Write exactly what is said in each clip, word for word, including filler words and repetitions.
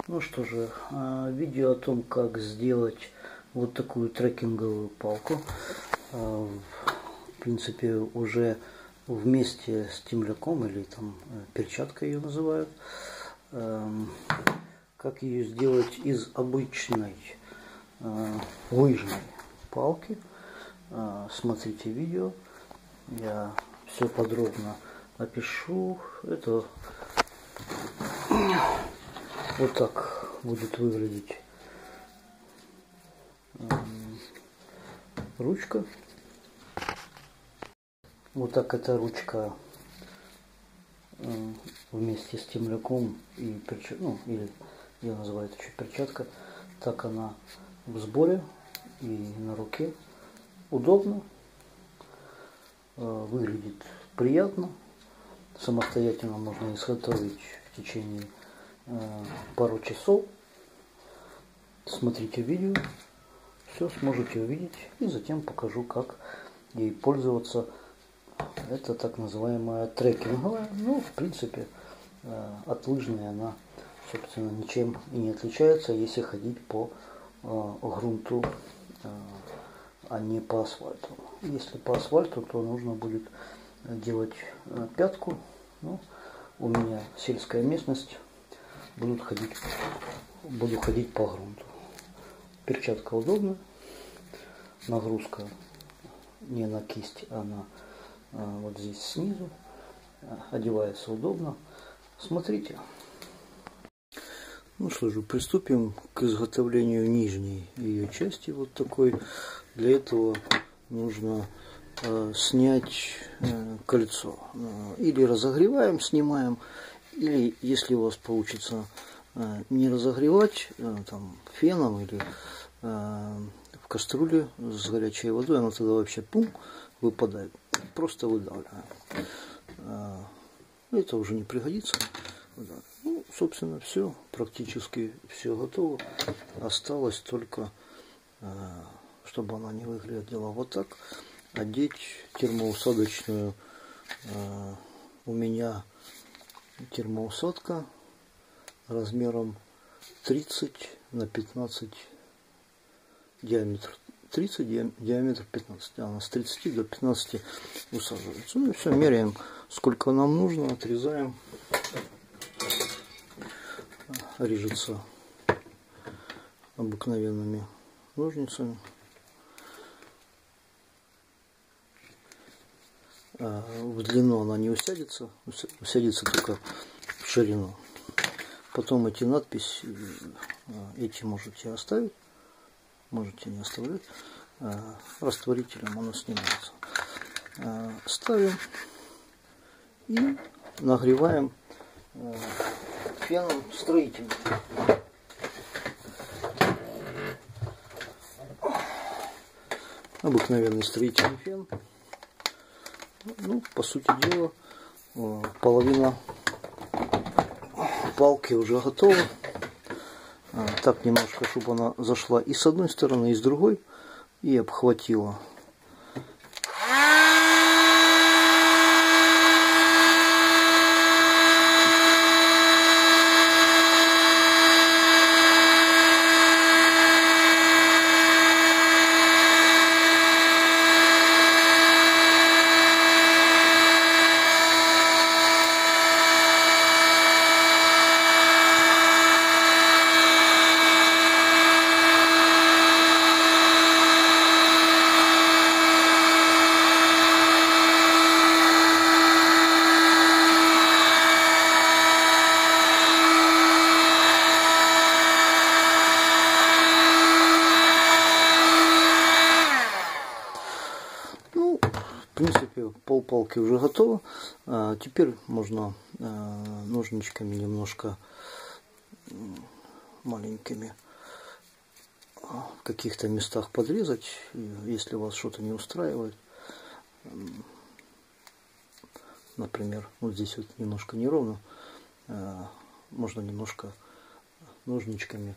Ну что же, видео о том, как сделать вот такую трекинговую палку. В принципе, уже вместе с темляком, или там перчаткой ее называют. Как ее сделать из обычной лыжной палки. Смотрите видео. Я все подробно опишу. Это вот так будет выглядеть ручка. Вот так эта ручка вместе с темляком и перчаткой, ну, или я называю это еще перчатка. Так она в сборе и на руке. Удобно, выглядит приятно. Самостоятельно можно изготовить в течение пару часов. Смотрите видео, все сможете увидеть, и затем покажу, как ей пользоваться. Это так называемая трекинговая. Ну, в принципе, от лыжной она, собственно, ничем и не отличается, если ходить по грунту, а не по асфальту. Если по асфальту, то нужно будет делать пятку. Ну, у меня сельская местность, буду ходить, буду ходить по грунту. Перчатка удобная, нагрузка не на кисть, а на вот здесь снизу. Одевается удобно. Смотрите. Ну что же, приступим к изготовлению нижней ее части, вот такой. Для этого нужно э, снять э, кольцо. Или разогреваем, снимаем, или если у вас получится э, не разогревать э, там, феном или э, в кастрюле с горячей водой, она тогда вообще пум, выпадает. Просто выдавливаем. Э, это уже не пригодится. Ну, собственно, все, практически все готово. Осталось только, чтобы она не выглядела вот так, одеть термоусадочную. У меня термоусадка размером тридцать на пятнадцать диаметр. тридцать, диаметр пятнадцать. Она с тридцати до пятнадцати усаживается. Ну и все, меряем, сколько нам нужно, отрезаем. Режется обыкновенными ножницами. В длину она не усядется, усядется только в ширину. Потом эти надписи, эти можете оставить, можете не оставлять. Растворителем она снимается. Ставим и нагреваем феном строительным. Обыкновенный строительный фен. Ну, по сути дела, половина палки уже готова. Так немножко, чтобы она зашла и с одной стороны, и с другой, и обхватила. В принципе, полпалки уже готово. А теперь можно а, ножничками немножко маленькими в каких-то местах подрезать, если вас что-то не устраивает. Например, вот здесь вот немножко неровно, а, можно немножко ножничками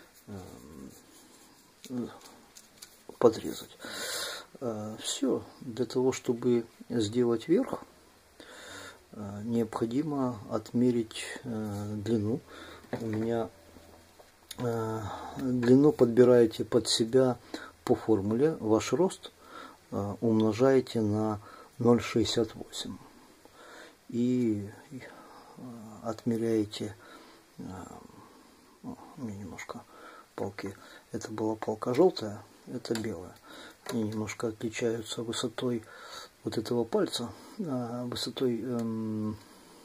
а, подрезать. Все, для того, чтобы сделать верх, необходимо отмерить длину. У меня длину подбираете под себя по формуле. Ваш рост умножаете на ноль целых шестьдесят восемь и отмеряете. Мне немножко палки. Это была палка желтая, это белая. Они немножко отличаются высотой вот этого пальца, высотой эм,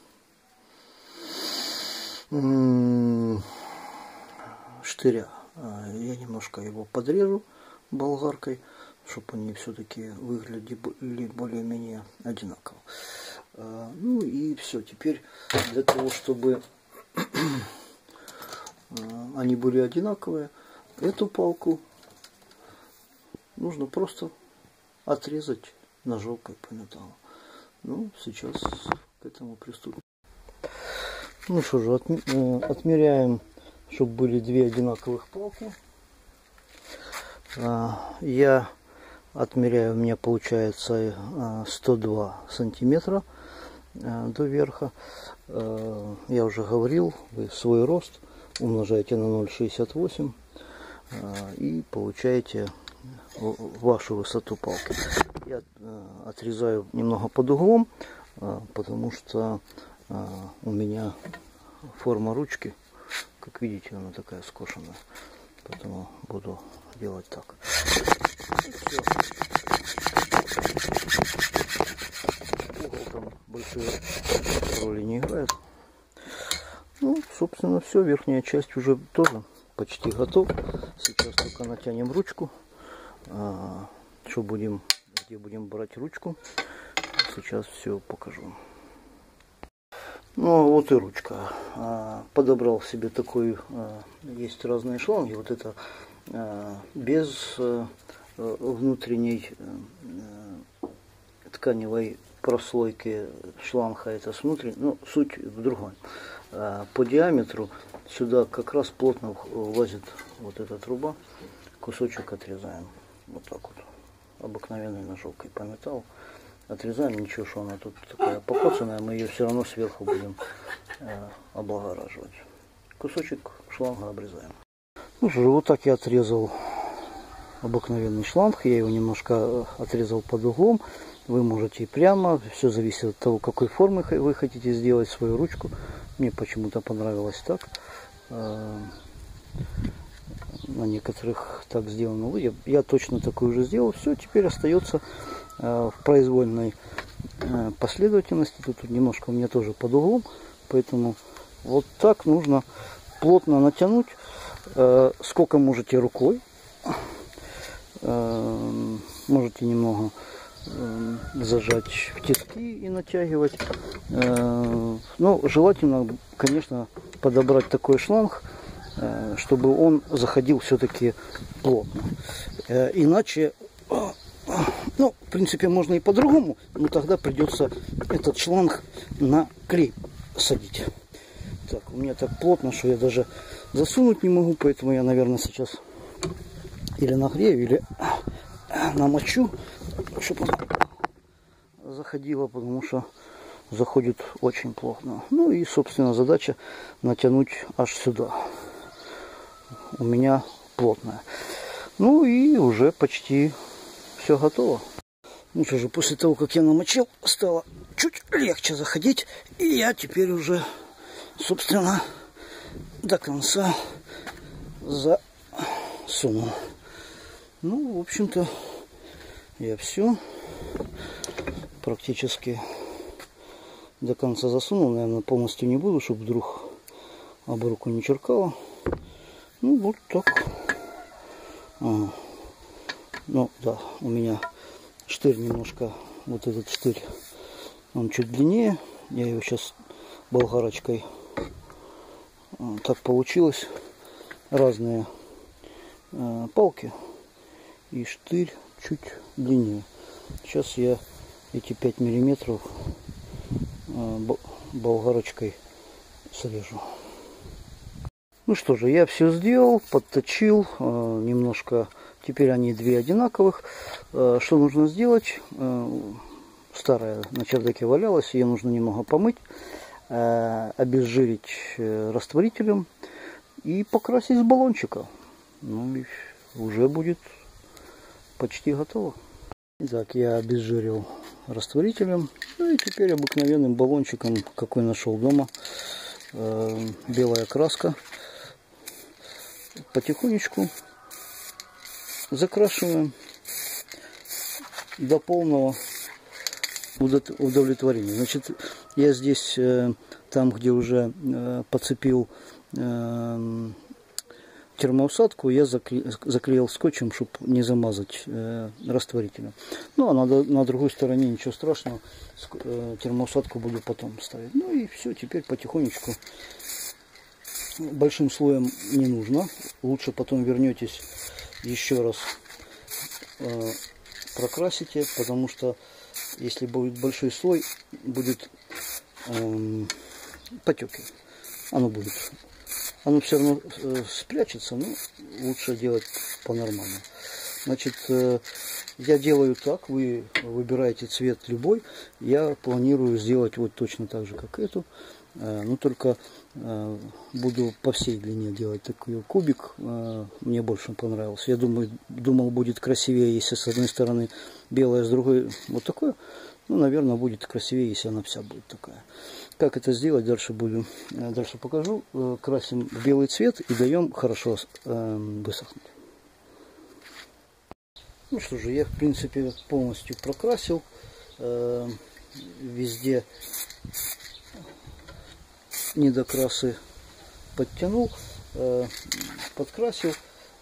эм, штыря. Я немножко его подрежу болгаркой, чтобы они все-таки выглядели более-менее одинаково. Ну и все. Теперь для того, чтобы они были одинаковые, эту палку нужно просто отрезать ножовкой по металлу. Ну, сейчас к этому приступим. Ну что же, отмеряем, чтобы были две одинаковых палки. Я отмеряю, у меня получается сто два сантиметра до верха. Я уже говорил, вы свой рост умножаете на ноль целых шестьдесят восемь и получаете вашу высоту палки. Я отрезаю немного под углом, потому что у меня форма ручки, как видите, она такая скошенная, поэтому буду делать так. Угол там большой роли не играет. Ну, собственно, все. Верхняя часть уже тоже почти готов. Сейчас только натянем ручку. А, что будем, где будем брать ручку, сейчас все покажу. Ну, вот и ручка. А, подобрал себе такой, а, есть разные шланги. Вот это а, без а, внутренней а, тканевой прослойки шланга, это с внутренней, ну, суть в другом. По диаметру сюда как раз плотно влазит вот эта труба. Кусочек отрезаем. Вот так вот. Обыкновенной ножовкой по металлу. Отрезаем. Ничего, что она тут такая покоцанная. Мы ее все равно сверху будем э, облагораживать. Кусочек шланга обрезаем. Ну что же, вот так я отрезал обыкновенный шланг. Я его немножко отрезал под углом. Вы можете и прямо. Все зависит от того, какой формы вы хотите сделать свою ручку. Мне почему-то понравилось так. На некоторых так сделано. Я, я точно такую же сделал. Все, теперь остается в произвольной последовательности. Тут, тут немножко у меня тоже под углом. Поэтому вот так нужно плотно натянуть. Сколько можете рукой. Можете немного зажать в тиски и натягивать. Но желательно, конечно, подобрать такой шланг, чтобы он заходил все-таки плотно. Иначе, ну, в принципе, можно и по-другому, но тогда придется этот шланг на клей садить. Так, у меня так плотно, что я даже засунуть не могу, поэтому я, наверное, сейчас или нагрею, или намочу, чтобы заходила, потому что заходит очень плотно. Ну и, собственно, задача натянуть аж сюда. У меня плотная. Ну и уже почти все готово. Ну что же, после того, как я намочил, стало чуть легче заходить. И я теперь уже, собственно, до конца засунул. Ну, в общем-то, я все практически до конца засунул. Наверное, полностью не буду, чтобы вдруг об руку не черкало. Ну, вот так. Ага. Ну, да, у меня штырь немножко, вот этот штырь, он чуть длиннее. Я его сейчас болгарочкой, так получилось, разные э, палки. И штырь чуть длиннее. Сейчас я эти пять миллиметров болгарочкой срежу. Ну что же, я все сделал, подточил немножко. Теперь они две одинаковых. Что нужно сделать? Старая на чердаке валялась, ее нужно немного помыть, обезжирить растворителем и покрасить с баллончика. Ну и уже будет почти готово. Итак, я обезжирил растворителем. Ну и теперь обыкновенным баллончиком, какой нашел дома, э, белая краска. Потихонечку закрашиваем до полного удовлетворения. Значит, я здесь, э, там, где уже э, подцепил э, термоусадку, я заклеил, заклеил скотчем, чтобы не замазать э, растворителем. Ну, а на, на другой стороне ничего страшного, э, термоусадку буду потом ставить. Ну и все, теперь потихонечку. Большим слоем не нужно. Лучше потом вернетесь еще раз э, прокрасите, потому что если будет большой слой, будет э, потеки. Оно будет. Оно все равно э, спрячется, но лучше делать по-нормальному. Значит, э, я делаю так, вы выбираете цвет любой. Я планирую сделать вот точно так же, как эту. Э, но только э, буду по всей длине делать такой кубик. Э, мне больше понравился. Я думаю, думал, будет красивее, если с одной стороны белая, с другой вот такое. Ну, наверное, будет красивее, если она вся будет такая. Как это сделать, дальше буду, дальше покажу. Красим в белый цвет и даем хорошо э, высохнуть. Ну что же, я в принципе полностью прокрасил. Э, везде недокрасы подтянул, э, подкрасил.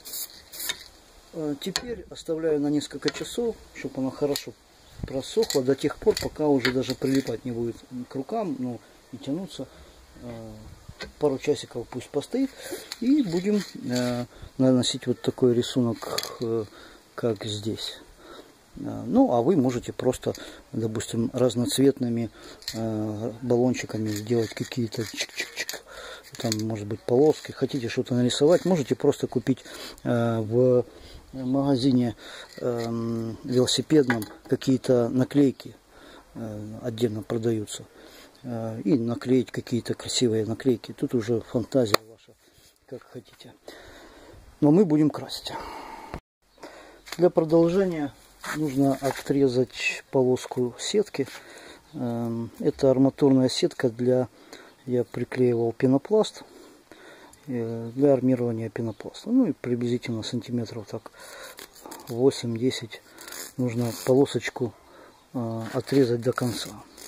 Э, теперь оставляю на несколько часов, чтобы она хорошо просохло до тех пор, пока уже даже прилипать не будет к рукам, ну и тянуться. Пару часиков пусть постоит, и будем э, наносить вот такой рисунок, э, как здесь. Ну, а вы можете просто, допустим, разноцветными э, баллончиками сделать какие-то чик-чик-чик. Там, может быть, полоски. Хотите что-то нарисовать, можете просто купить э, в в магазине э, велосипедном какие-то наклейки э, отдельно продаются. Э, и наклеить какие-то красивые наклейки. Тут уже фантазия ваша, как хотите. Но мы будем красить. Для продолжения нужно отрезать полоску сетки. Э, это арматурная сетка для... Я приклеивал пенопласт. Для армирования пенопласта. Ну и приблизительно сантиметров так восемь-десять нужно полосочку э, отрезать до конца.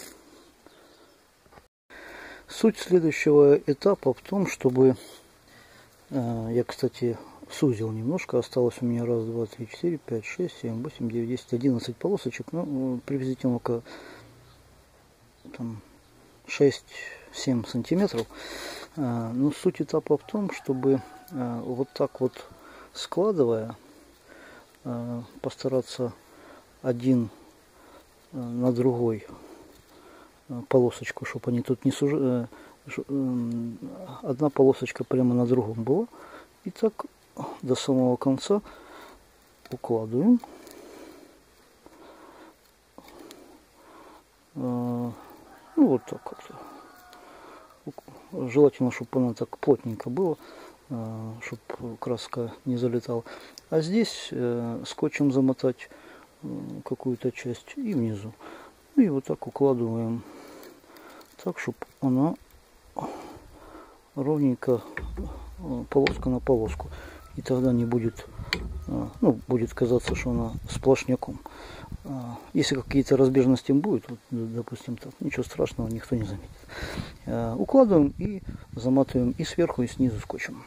Суть следующего этапа в том, чтобы э, я, кстати, сузил немножко. Осталось у меня раз, два, три, четыре, пять, шесть, семь, восемь, девять, десять, одиннадцать полосочек. Ну, приблизительно около шесть-семь сантиметров. Но суть этапа в том, чтобы вот так вот складывая, постараться один на другой полосочку, чтобы они тут не сужали, одна полосочка прямо на другом была. И так до самого конца укладываем. Ну вот так вот. Желательно, чтобы она так плотненько была, чтобы краска не залетала. А здесь э, скотчем замотать э, какую-то часть и внизу. И вот так укладываем, так, чтобы она ровненько, э, полоска на полоску. И тогда не будет, э, ну, будет казаться, что она сплошняком. Если какие-то разбежности будут, вот, допустим, так, ничего страшного, никто не заметит. Укладываем и заматываем и сверху, и снизу скотчем.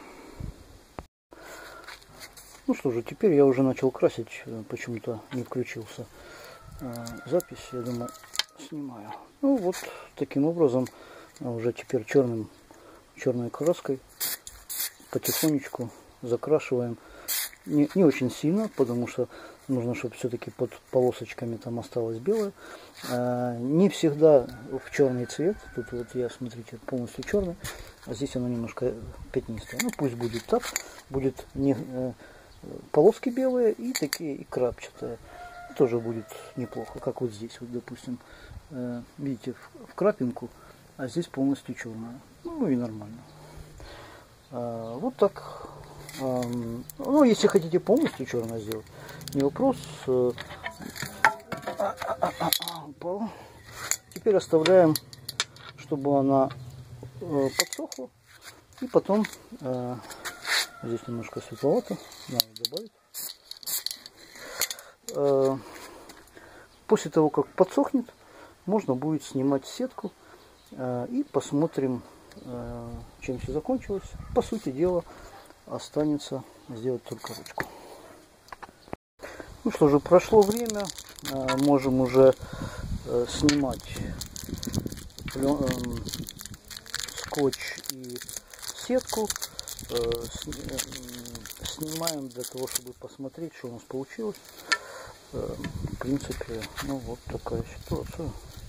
Ну что же, теперь я уже начал красить, почему-то не включился запись, я думаю, снимаю. Ну вот, таким образом, уже теперь черным, черной краской потихонечку закрашиваем. Не, не очень сильно, потому что нужно, чтобы все-таки под полосочками там осталось белое. А, не всегда в черный цвет. Тут вот я, смотрите, полностью черный. А здесь оно немножко пятнистое. Ну пусть будет так. Будет не, э, полоски белые и такие и крапчатые. Тоже будет неплохо. Как вот здесь, вот, допустим. Э, видите, в, в крапинку, а здесь полностью черная. Ну и нормально. Вот так. Ну, если хотите полностью черное сделать, не вопрос. Упала. Теперь оставляем, чтобы она подсохла. И потом здесь немножко светловато, надо добавить. После того, как подсохнет, можно будет снимать сетку и посмотрим, чем все закончилось. По сути дела, останется сделать только ручку. Ну что же, прошло время, можем уже снимать скотч и сетку. Снимаем для того, чтобы посмотреть, что у нас получилось. В принципе, ну вот такая ситуация.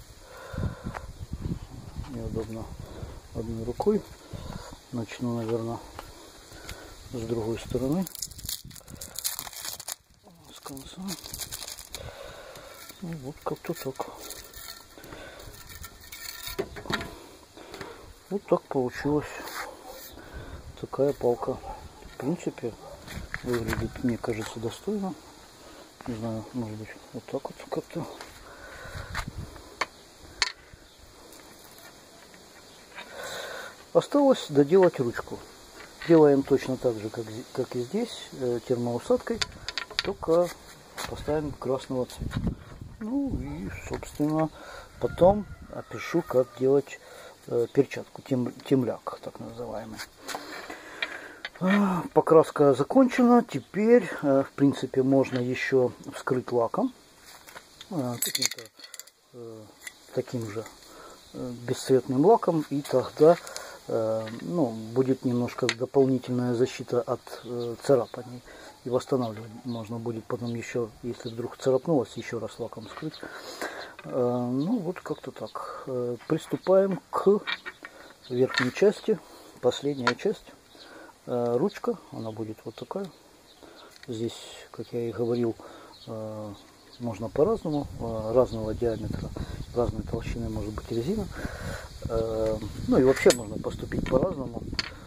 Неудобно одной рукой. Начну, наверное, с другой стороны, с конца. Ну, вот как-то так. Вот так получилось. Такая палка. В принципе, выглядит, мне кажется, достойно. Не знаю, может быть, вот так вот как-то. Осталось доделать ручку. Делаем точно так же, как, как и здесь, термоусадкой, только поставим красного цвета. Ну и, собственно, потом опишу, как делать э, перчатку, тем, темляк, так называемый. Покраска закончена. Теперь, э, в принципе, можно еще вскрыть лаком, э, каким-то э, таким же э, бесцветным лаком, и тогда ну, будет немножко дополнительная защита от э, царапаний, и восстанавливать можно будет потом еще, если вдруг царапнулось, еще раз лаком скрыть. Э, ну вот как-то так. Э, приступаем к верхней части, последняя часть. Э, ручка, она будет вот такая. Здесь, как я и говорил, э, можно по-разному, э, разного диаметра, разной толщины может быть резина. Ну и вообще можно поступить по-разному.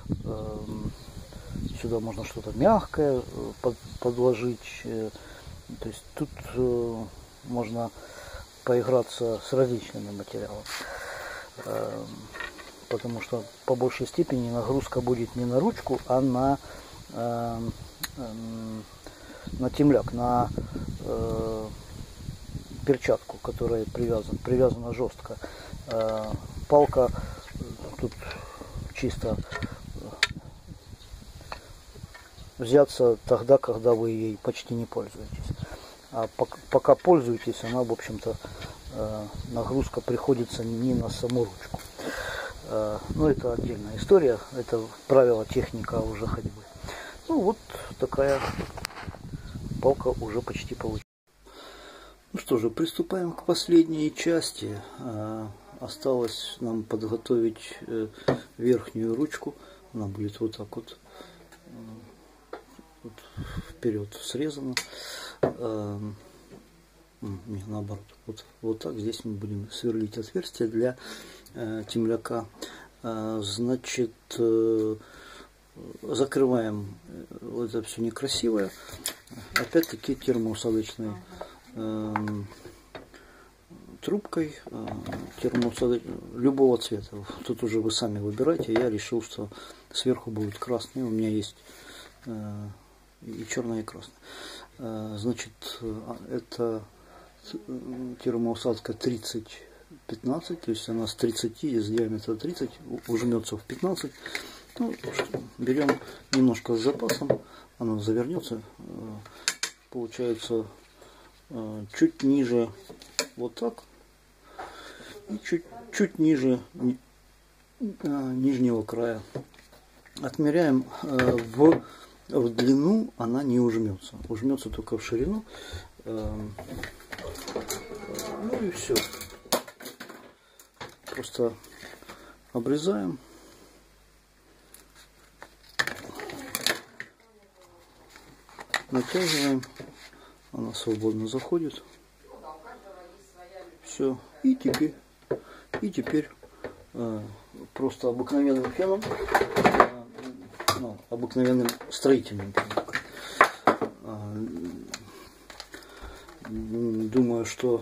Сюда можно что-то мягкое подложить. То есть тут можно поиграться с различными материалами. Потому что по большей степени нагрузка будет не на ручку, а на, на темляк, на перчатку, которая привязана, привязана жестко. Палка тут чисто взяться тогда, когда вы ей почти не пользуетесь. А пока пользуетесь, она, в общем-то, нагрузка приходится не на саму ручку. Но это отдельная история, это правило, техника уже ходьбы. Ну вот такая палка уже почти получилась. Ну что же, приступаем к последней части. Осталось нам подготовить верхнюю ручку. Она будет вот так вот, вот вперед срезана. Не, наоборот. Вот, вот так здесь мы будем сверлить отверстие для темляка. Значит, закрываем вот это все некрасивое. Опять-таки термоусадочной трубкой, термоусадоч... любого цвета. Тут уже вы сами выбираете. Я решил, что сверху будет красный. У меня есть и черная, и красная. Значит, это термоусадка тридцать пятнадцать, то есть она с тридцати, с диаметра тридцать, ужмется в пятнадцать. Ну, берем немножко с запасом, она завернется, получается чуть ниже, вот так, и чуть, чуть ниже нижнего края. Отмеряем в, в длину, она не ужмется, ужмется только в ширину. Ну и все. Просто обрезаем. Натягиваем. Она свободно заходит. Все. И теперь, и теперь э, просто обыкновенным феном э, обыкновенным строительным пилкой. Думаю, что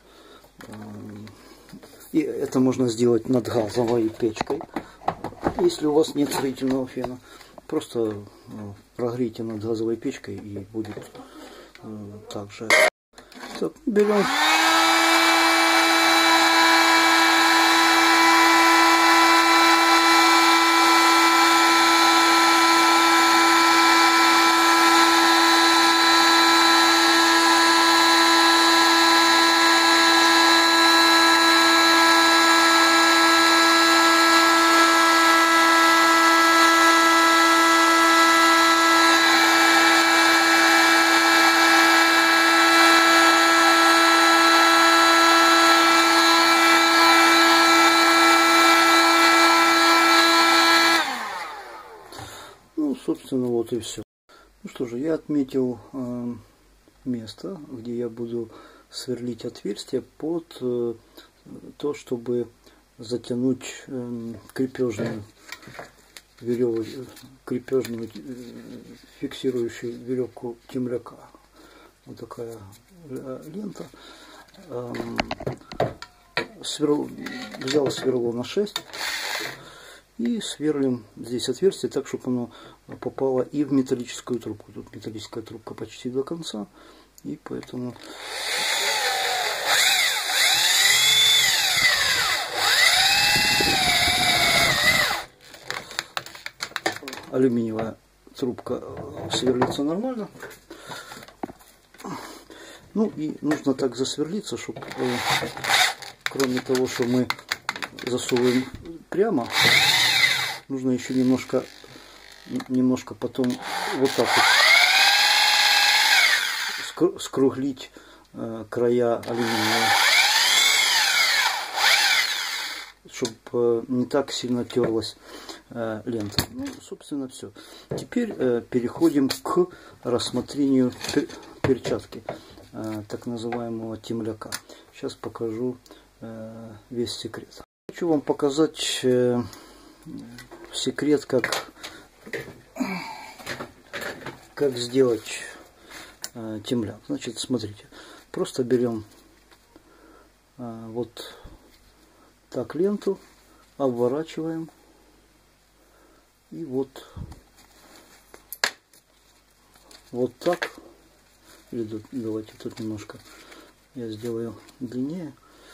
и это можно сделать над газовой печкой. Если у вас нет строительного фена, просто прогрейте над газовой печкой и будет также. Так, берем. Собственно, вот и все. Ну что же, я отметил э, место, где я буду сверлить отверстие под э, то, чтобы затянуть э, крепежную веревку, крепежную э, фиксирующую веревку темляка. Вот такая лента. Э, сверл, взял сверло на шесть. И сверлим здесь отверстие так, чтобы оно попало и в металлическую трубку. Тут металлическая трубка почти до конца. И поэтому алюминиевая трубка сверлится нормально. Ну и нужно так засверлиться, чтобы кроме того, что мы засовываем прямо, нужно еще немножко, немножко потом вот так вот скруглить э, края алюминия, чтобы э, не так сильно терлась э, лента. Ну, собственно, все. Теперь э, переходим к рассмотрению пер перчатки, э, так называемого темляка. Сейчас покажу э, весь секрет. Хочу вам показать э, секрет, как, как сделать э, темляк. Значит, смотрите, просто берем э, вот так ленту, обворачиваем и вот вот так, или давайте тут немножко я сделаю длиннее,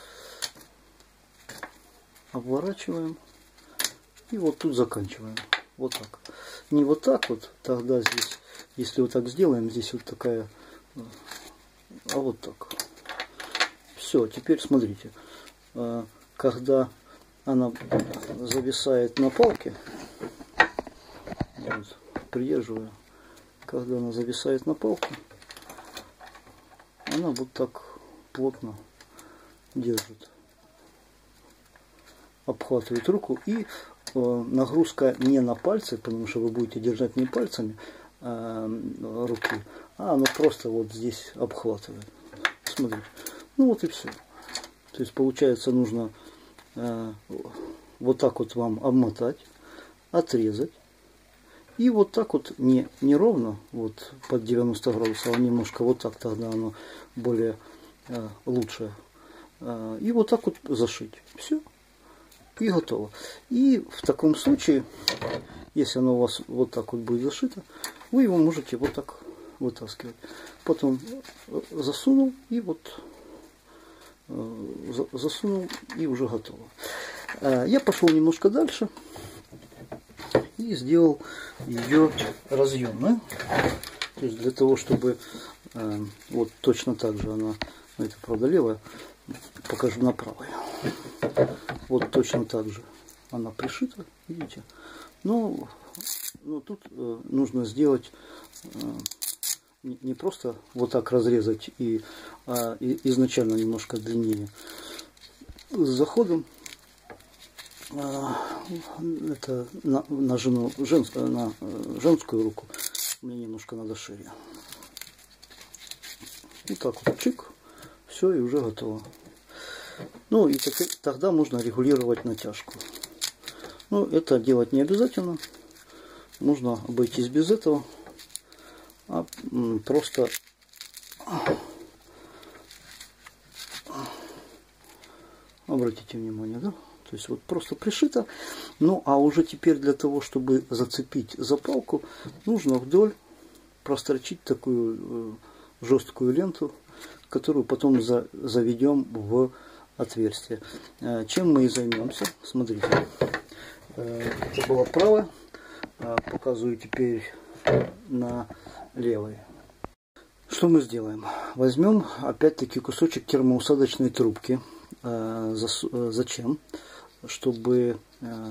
обворачиваем. И вот тут заканчиваем. Вот так. Не вот так вот, тогда здесь, если вот так сделаем, здесь вот такая, а вот так. Все, теперь смотрите. Когда она зависает на палке, вот, придерживаю, когда она зависает на палке, она вот так плотно держит, обхватывает руку, и нагрузка не на пальцы, потому что вы будете держать не пальцами э, руки, а оно просто вот здесь обхватывает. Смотрите. Ну вот и все. То есть получается нужно э, вот так вот вам обмотать, отрезать. И вот так вот не, не ровно, вот под девяносто градусов, а немножко вот так, тогда оно более э, лучше. Э, и вот так вот зашить. Все. И готово. И в таком случае, если оно у вас вот так вот будет зашито, вы его можете вот так вытаскивать. Потом засунул и вот засунул и уже готово. Я пошел немножко дальше и сделал ее разъемной. То есть для того, чтобы вот точно так же она, это правда левая, покажу на правой. Вот точно так же она пришита, видите. Но, но тут э, нужно сделать э, не, не просто вот так разрезать и, а, и изначально немножко длиннее. С заходом э, это на, на жену женскую, на женскую руку мне немножко надо шире. Вот так вот чик, все, и уже готово. Ну и тогда можно регулировать натяжку. Но это делать не обязательно. можно обойтись без этого, а просто обратите внимание, да? То есть вот просто пришито. Ну а уже теперь для того, чтобы зацепить запалку, нужно вдоль прострочить такую жесткую ленту, которую потом за, заведем в отверстие. Чем мы и займемся. Смотрите, это было правое, показываю теперь на левой. Что мы сделаем? Возьмем опять-таки кусочек термоусадочной трубки. Зачем? Чтобы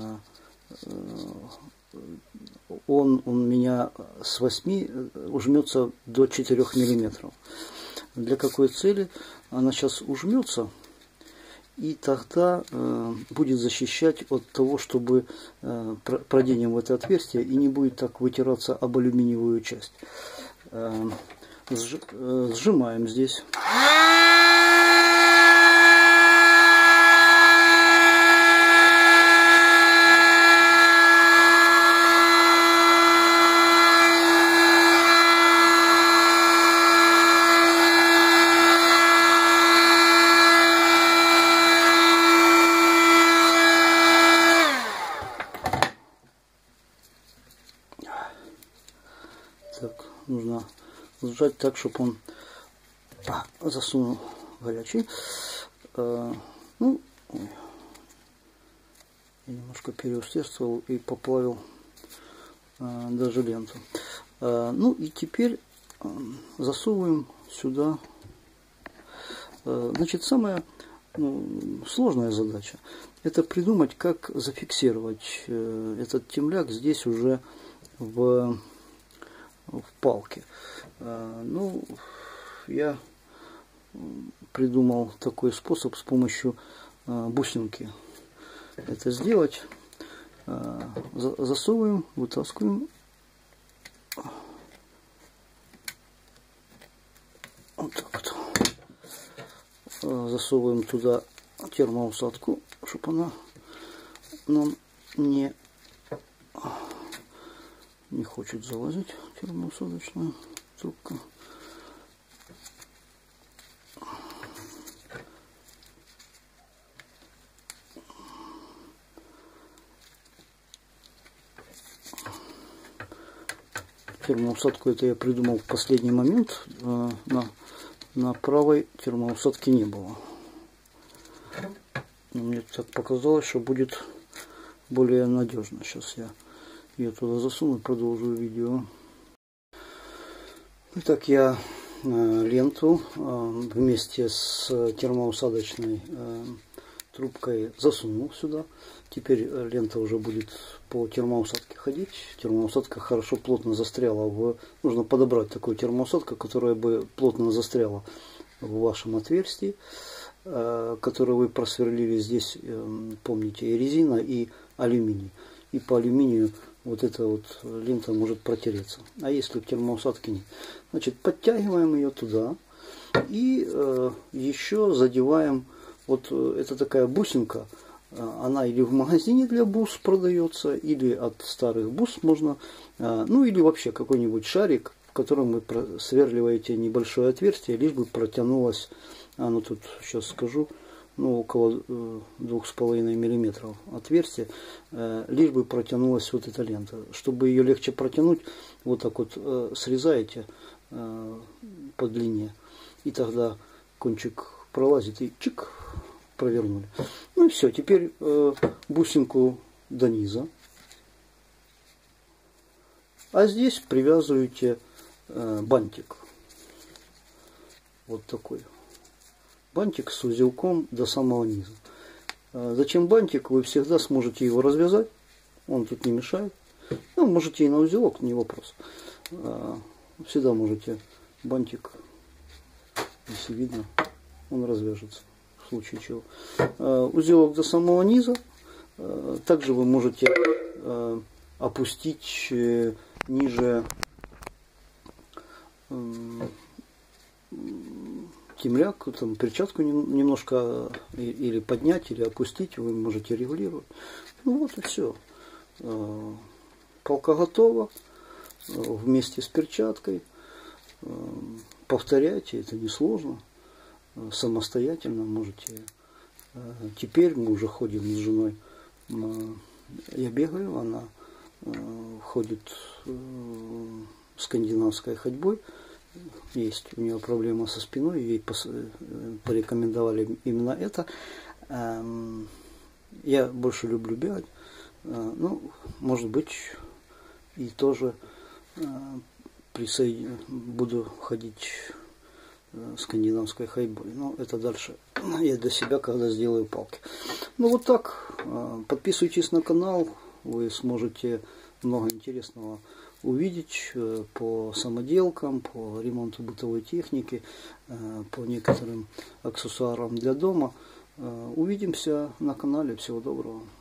он у меня с восьми ужмется до четырёх миллиметров. Для какой цели? Она сейчас ужмется, и тогда э, будет защищать от того, чтобы э, проденем в это отверстие, и не будет так вытираться об алюминиевую часть. Э, сж, э, сжимаем здесь. Так, нужно сжать так, чтобы он а, засунул горячий. А, ну, ой, я немножко переусердствовал и поплавил а, даже ленту. А, ну и теперь а, засовываем сюда. А, значит, самая ну, сложная задача — это придумать, как зафиксировать э, этот темляк здесь уже в в палке. Ну, я придумал такой способ с помощью бусинки это сделать. Засовываем, вытаскиваем. Вот так вот. Засовываем туда термоусадку, чтобы она нам не не хочет залазить, термоусадочная трубка. Термоусадку это я придумал в последний момент. На, на правой термоусадки не было. Мне так показалось, что будет более надежно. Сейчас я ее туда засуну и продолжу видео. Итак, я э, ленту э, вместе с термоусадочной э, трубкой засунул сюда. Теперь лента уже будет по термоусадке ходить. Термоусадка хорошо плотно застряла в... Нужно подобрать такую термоусадку, которая бы плотно застряла в вашем отверстии, э, которое вы просверлили здесь, э, помните, и резина, и алюминий. И по алюминию вот эта вот лента может протереться. А если термоусадки нет, значит, подтягиваем ее туда и э, еще задеваем. Вот это такая бусинка, она или в магазине для бус продается, или от старых бус можно, э, ну или вообще какой-нибудь шарик, в котором вы просверливаете небольшое отверстие, лишь бы протянулось, а ну тут сейчас скажу, ну, около двух с половиной миллиметров отверстие, э, лишь бы протянулась вот эта лента. Чтобы ее легче протянуть, вот так вот э, срезаете э, по длине, и тогда кончик пролазит, и чик, провернули. Ну и все, теперь э, бусинку до низа, а здесь привязываете э, бантик, вот такой. Бантик с узелком до самого низа. Зачем бантик? Вы всегда сможете его развязать. Он тут не мешает. Ну, можете и на узелок, не вопрос. Всегда можете бантик, если видно, он развяжется в случае чего. Узелок до самого низа. Также вы можете опустить ниже темляк, там, перчатку немножко или поднять, или опустить, вы можете регулировать. Ну вот и все. Палка готова вместе с перчаткой. Повторяйте, это несложно. Самостоятельно можете. Теперь мы уже ходим с женой. Я бегаю, она ходит скандинавской ходьбой. Есть у нее проблема со спиной, ей порекомендовали именно это. Я больше люблю бегать. Ну, может быть, и тоже присоедин... буду ходить скандинавской ходьбой. Но это дальше я для себя, когда сделаю палки. Ну вот так. Подписывайтесь на канал, вы сможете много интересного увидеть по самоделкам, по ремонту бытовой техники, по некоторым аксессуарам для дома. Увидимся на канале. Всего доброго.